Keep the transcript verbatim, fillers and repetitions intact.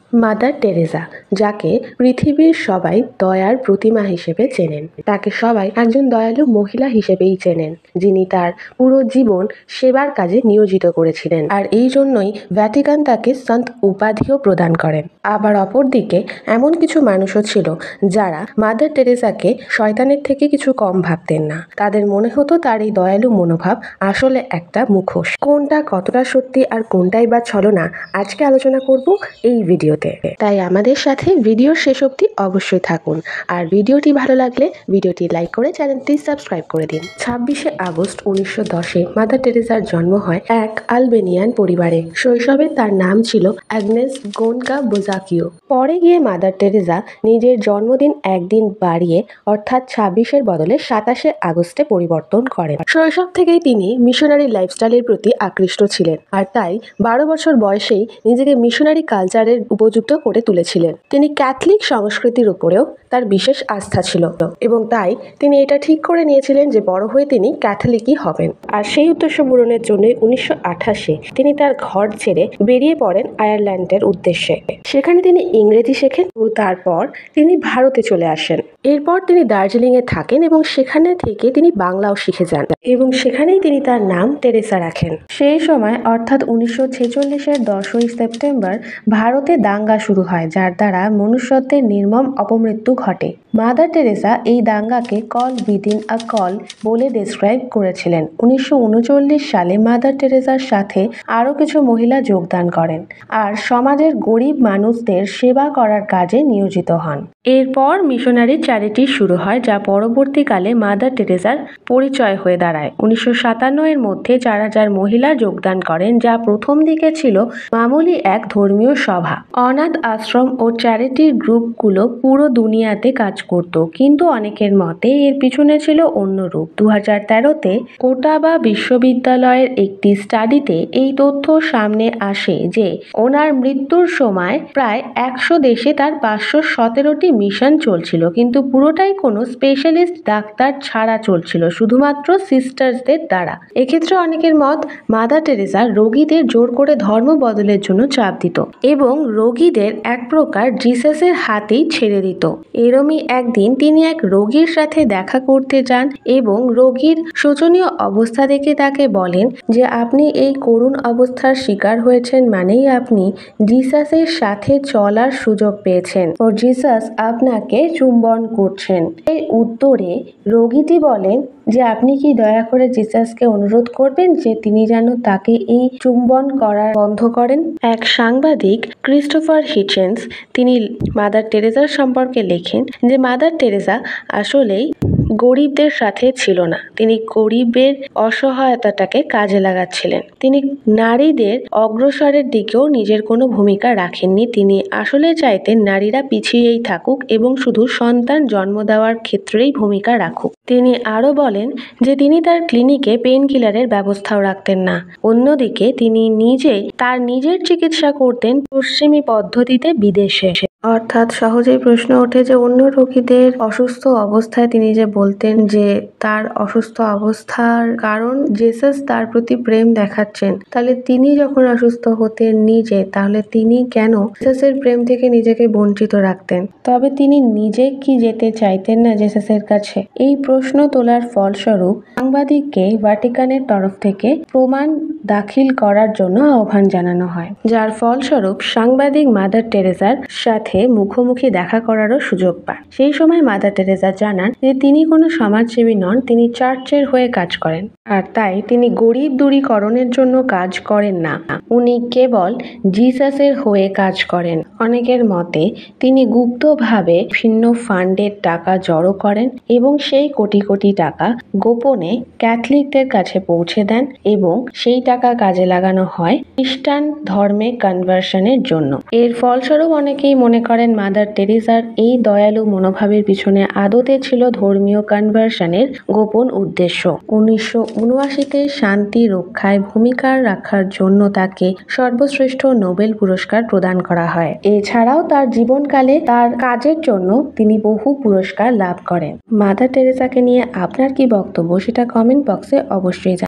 Mother Teresa, যাকে পৃথিবীর সবাই দয়ার প্রতিমা হিসেবে চেনেন। তাকে সবাই একজন দয়ালু মহিলা হিসেবেই চেনেন, যিনি তার পুরো জীবন সেবার কাজে নিয়োজিত করেছিলেন। আর এই জন্যই ভ্যাটিকান তাকে সন্ত উপাধিও প্রদান করেন। আবার অপরদিকে এমন কিছু মানুষও ছিল যারা মাদার টেরেসাকে শয়তানের থেকে কিছু কম ভাবতেন না। তাদের মনে হতো তার এই দয়ালু মনোভাব আসলে একটা মুখোশ। কোনটা কতটা সত্যি আর কোনটাই বা ছলনা, আজকে আলোচনা করব এই ভিডিওতে। তাই আমাদের সাথে ভিডিওর শেষ অবধি অবশ্যই থাকুন। আর ভিডিওটি ভালো লাগলে ভিডিওটি লাইক করে চ্যানেলটি সাবস্ক্রাইব করে দিন। ছাব্বিশে আগস্ট উনিশশো দশে মাদার টেরেসার জন্ম হয় এক আলবেনিয়ান পরিবারে। শৈশবে তার নাম ছিল অ্যাগনেস গোনকা বোজাকিও। পরে গিয়ে মাদার টেরেসা নিজের জন্মদিন একদিন বাড়িয়ে অর্থাৎ ছাব্বিশের বদলে সাতাশে আগস্টে পরিবর্তন করেন। শৈশব থেকেই তিনি মিশনারি লাইফস্টাইলের প্রতি আকৃষ্ট ছিলেন, আর তাই বারো বছর বয়সেই নিজেকে মিশনারি কালচারের উপযুক্ত করে তুলেছিলেন। তিনি ক্যাথলিক সংস্কৃতির উপরেও তার বিশেষ আস্থা ছিল এবং তাই তিনি এটা ঠিক করে নিয়েছিলেন যে বড় হয়ে তিনি ক্যাথলিকই হবেন। আর সেই উদ্দেশ্য পূরণের জন্য উনিশশো আঠাশে তিনি তার ঘর ছেড়ে বেরিয়ে পড়েন আয়ারল্যান্ডের উদ্দেশ্যে। সেখানে তিনি ইংরেজি শেখেন ও তারপর তিনি ভারতে চলে আসেন। এরপর তিনি দার্জিলিং এ থাকেন এবং সেখানে থেকে তিনি বাংলাও শিখে যান এবং সেখানেই তিনি তার নাম টেরেসা রাখেন। সেই সময় অর্থাৎ উনিশশো ছেচল্লিশের দশই সেপ্টেম্বর ভারতে দাঙ্গা শুরু হয়, যার দ্বারা মনুষ্যত্বের নির্মম অপমৃত্যু ঘটে। মাদার টেরেসা এই দাঙ্গাকে কল উইদিন আ কল বলে ডেসক্রাইব করেছিলেন। উনিশশো উনচল্লিশ সালে মাদার টেরেসার সাথে আরও কিছু মহিলা যোগদান করেন আর সমাজের গরিব মানুষদের সেবা করার কাজে নিয়োজিত হন। এরপর মিশনারি চ্যারিটি শুরু হয়, যা পরবর্তীকালে মাদার টেরেসার পরিচয় হয়ে দাঁড়ায়। উনিশশো সাতান্ন এর মধ্যে চার হাজার মহিলা যোগদান করেন, যা প্রথম দিকে ছিল মামুলি এক ধর্মীয় সভা। অনাথ আশ্রম ও চ্যারিটির গ্রুপগুলো পুরো দুনিয়াতে কাজ করত, কিন্তু অনেকের মতে এর পিছনে ছিল অন্য রূপ। দু হাজার তেরোতে ওটাবা বিশ্ববিদ্যালয়ের একটি স্টাডিতে এই তথ্য সামনে আসে যে ওনার মৃত্যুর সময় প্রায় একশো দেশে তার পাঁচশো সতেরোটি মিশন চলছিল, কিন্তু পুরোটাই কোনো স্পেশালিস্ট ডাক্তার ছাড়া চলছিল, শুধুমাত্র সিস্টার্সদের দ্বারা। এক্ষেত্রে অনেকের মত মাদার টেরেসা রোগীদের জোর করে ধর্ম বদলের জন্য চাপ দিত এবং রোগীদের এক প্রকার জিসাসের হাতেই ছেড়ে দিত। এরমই একদিন তিনি এক রোগীর সাথে দেখা করতে যান এবং রোগীর শোচনীয় অবস্থা দেখে তাকে বলেন যে আপনি এই করুণ অবস্থার শিকার হয়েছেন মানেই আপনি জিসাসের সাথে চলার সুযোগ পেয়েছেন ও জিসাস আপনাকে চুম্বন করছেন। এই উত্তরে রোগীটি বলেন যে আপনি কি দয়া করে জিসাসকে অনুরোধ করবেন যে তিনি যেন তাকে এই চুম্বন করা বন্ধ করেন। এক সাংবাদিক ক্রিস্টোফার হিচেন্স তিনি মাদার টেরেসার সম্পর্কে লেখেন যে মাদার টেরেসা আসলেই গরিবদের সাথে ছিল না, তিনি গরিবের অসহায়তাটাকে কাজে লাগাচ্ছিলেন। তিনি নারীদের অগ্রসরের দিকেও নিজের কোনো ভূমিকা রাখেননি। তিনি আসলে চাইতেন নারীরা পিছিয়েই থাকুক এবং শুধু সন্তান জন্ম দেওয়ার ক্ষেত্রেই ভূমিকা রাখুক। তিনি আরও বলেন যে তিনি তার ক্লিনিকে পেন কিলারের ব্যবস্থাও রাখতেন না। অন্যদিকে তিনি নিজে তার নিজের চিকিৎসা করতেন পশ্চিমী পদ্ধতিতে বিদেশে। অর্থাৎ সহজেই প্রশ্ন ওঠে যে অন্য রোগীদের অসুস্থ অবস্থায় তিনি যে বলতেন যে তার অসুস্থ অবস্থার কারণ জেসাস তার প্রতি প্রেম দেখাচ্ছেন, তাহলে তিনি যখন অসুস্থ হতেন নিজে, তাহলে তিনি কেন জেসাসের প্রেম থেকে নিজেকে বঞ্চিত রাখতেন? তবে তিনি নিজে কি যেতে চাইতেন না জেসাসের কাছে? এই প্রশ্ন তোলার ফলস্বরূপ সাংবাদিককে ভ্যাটিকানের তরফ থেকে প্রমাণ দাখিল করার জন্য আহ্বান জানানো হয়, যার ফলস্বরূপ সাংবাদিক মাদার টেরেসার সাথে মুখোমুখি দেখা করারও সুযোগ পান। সেই সময় মাদার টেরেসা জানান যে তিনি কোনো সমাজসেবী নন, তিনি চার্চের হয়ে কাজ করেন, আর তাই তিনি গরিব দূরীকরণের জন্য কাজ করেন না, উনি কেবল জিসাসের হয়ে কাজ করেন। অনেকের মতে তিনি গুপ্তভাবে ভিন্ন ফান্ডের টাকা জড়ো করেন এবং সেই কোটি কোটি টাকা গোপনে ক্যাথলিকদের কাছে পৌঁছে দেন এবং সেই টাকা কাজে লাগানো হয় খ্রিস্টান ধর্মে কনভার্সনের জন্য। এর ফলস্বরূপ অনেকেই মনে করেন মাদার টেরেসার এই দয়ালু মনোভাবের পিছনে আদতে ছিল ধর্মীয় কনভার্সনের গোপন উদ্দেশ্য। উনিশশো উনআশিতে শান্তি রক্ষায় ভূমিকা রাখার জন্য তাকে সর্বশ্রেষ্ঠ নোবেল পুরস্কার প্রদান করা হয়। এছাড়াও তার জীবনকালে তার কাজের জন্য তিনি বহু পুরস্কার লাভ করেন। মাদার টেরেসাকে নিয়ে আপনার কি বক্তব্য সেটা কমেন্ট বক্সে অবশ্যই জানান।